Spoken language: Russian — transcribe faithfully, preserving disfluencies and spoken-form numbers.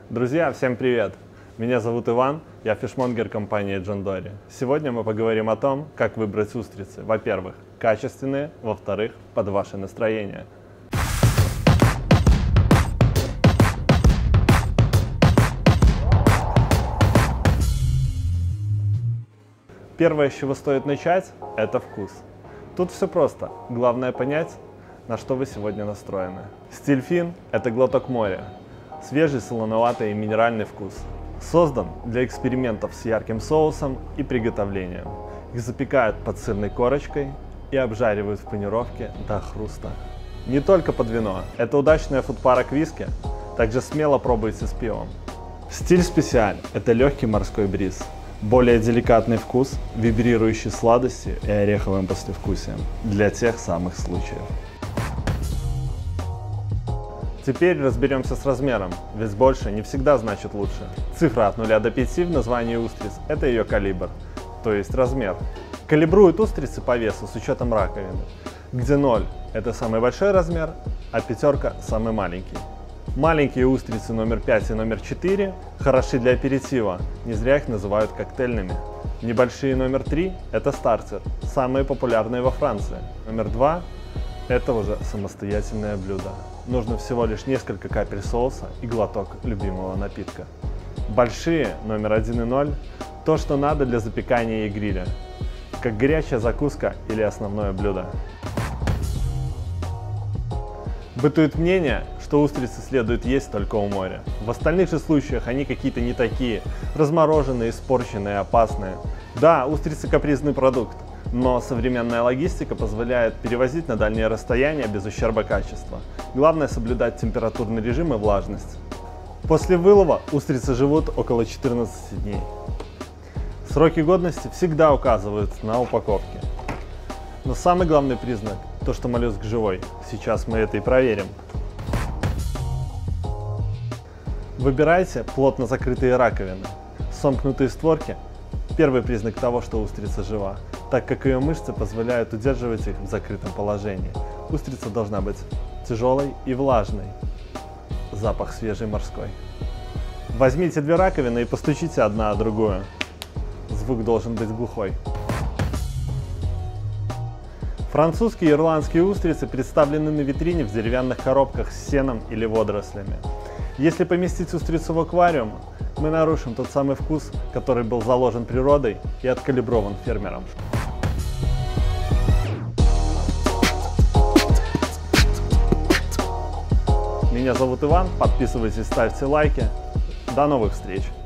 Друзья, всем привет! Меня зовут Иван, я фишмонгер компании John Dory. Сегодня мы поговорим о том, как выбрать устрицы. Во-первых, качественные, во-вторых, под ваше настроение. Первое, с чего стоит начать, это вкус. Тут все просто. Главное понять, на что вы сегодня настроены. Стиль фин – это глоток моря. Свежий, солоноватый и минеральный вкус. Создан для экспериментов с ярким соусом и приготовлением. Их запекают под сырной корочкой и обжаривают в панировке до хруста. Не только под вино. Это удачная фудпара к виски. Также смело пробуйте с пивом. Стиль специаль – это легкий морской бриз. Более деликатный вкус, вибрирующий сладостью и ореховым послевкусием для тех самых случаев. Теперь разберемся с размером, ведь больше не всегда значит лучше. Цифра от нуля до пяти в названии устриц – это ее калибр, то есть размер. Калибруют устрицы по весу с учетом раковины, где ноль – это самый большой размер, а пятерка – самый маленький. Маленькие устрицы номер пять и номер четыре хороши для аперитива, не зря их называют коктейльными. Небольшие номер три – это стартер, самые популярные во Франции. Номер два – это уже самостоятельное блюдо. Нужно всего лишь несколько капель соуса и глоток любимого напитка. Большие номер один и ноль – то, что надо для запекания и гриля, как горячая закуска или основное блюдо. Бытует мнение, что устрицы следует есть только у моря. В остальных же случаях они какие-то не такие, размороженные, испорченные, опасные. Да, устрицы капризный продукт, но современная логистика позволяет перевозить на дальние расстояния без ущерба качества. Главное соблюдать температурный режим и влажность. После вылова устрицы живут около четырнадцати дней. Сроки годности всегда указывают на упаковке. Но самый главный признак – то, что моллюск живой. Сейчас мы это и проверим. Выбирайте плотно закрытые раковины. Сомкнутые створки – первый признак того, что устрица жива, так как ее мышцы позволяют удерживать их в закрытом положении. Устрица должна быть тяжелой и влажной. Запах свежий морской. Возьмите две раковины и постучите одна о другую. Звук должен быть глухой. Французские и ирландские устрицы представлены на витрине в деревянных коробках с сеном или водорослями. Если поместить устрицу в аквариум, мы нарушим тот самый вкус, который был заложен природой и откалиброван фермером. Меня зовут Иван, подписывайтесь, ставьте лайки. До новых встреч!